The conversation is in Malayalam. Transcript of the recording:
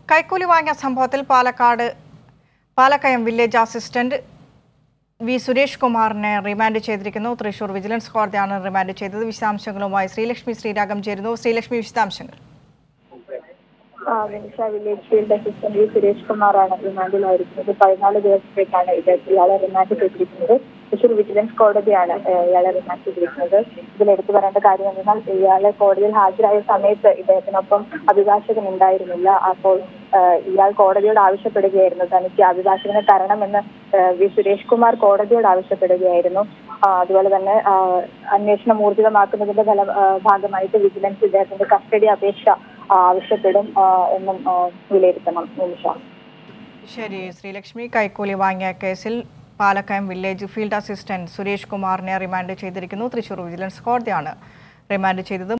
കൈക്കൂലി വാങ്ങിയ സംഭവത്തിൽ Palakkayam village assistant V Suresh കുമാറിനെ റിമാൻഡ് ചെയ്തിരിക്കുന്നു. തൃശൂർ വിജിലൻസ് കോടതിയാണ് റിമാൻഡ് ചെയ്തത്. വിശദാംശങ്ങളുമായി ശ്രീലക്ഷ്മി ശ്രീരാഗം ചേരുന്നു. ശ്രീലക്ഷ്മി, വിശദാംശങ്ങൾ. Village field assistant V Suresh കുമാറാണ് റിമാൻഡിലായിരിക്കുന്നത്. 14 ദിവസത്തേക്കാണ് ഇയാളെ റിമാൻഡ് ചെയ്തിരിക്കുന്നത്. തൃശൂർ വിജിലൻസ് കോടതിയാണ് ഇയാളെ റിമാൻഡ് ചെയ്തിരിക്കുന്നത്. ഇതിലെടുത്തു പറയേണ്ട കാര്യം എന്നാൽ ഇയാളെ കോടതിയിൽ ഹാജരായ സമയത്ത് ഇദ്ദേഹത്തിനൊപ്പം അഭിഭാഷകൻ ഉണ്ടായിരുന്നില്ല. അപ്പോൾ ഇയാൾ കോടതിയോട് ആവശ്യപ്പെടുകയായിരുന്നു തനിക്ക് അഭിഭാഷകനെ തരണമെന്ന് വി സുരേഷ് കുമാർ കോടതിയോട് ആവശ്യപ്പെടുകയായിരുന്നു. അതുപോലെ തന്നെ അന്വേഷണം ഊർജിതമാക്കുന്നതിന്റെ ഭാഗമായിട്ട് വിജിലൻസ് ഇദ്ദേഹത്തിന്റെ കസ്റ്റഡി അപേക്ഷ ആവശ്യപ്പെടും എന്നും വിലയിരുത്തണം. ശരി ശ്രീലക്ഷ്മി, കൈക്കൂലി വാങ്ങിയ കേസിൽ Palakkayam village field assistant Suresh കുമാറിനെ റിമാൻഡ് ചെയ്തിരിക്കുന്നു. തൃശൂർ വിജിലൻസ് കോടതിയാണ് റിമാൻഡ് ചെയ്തത്.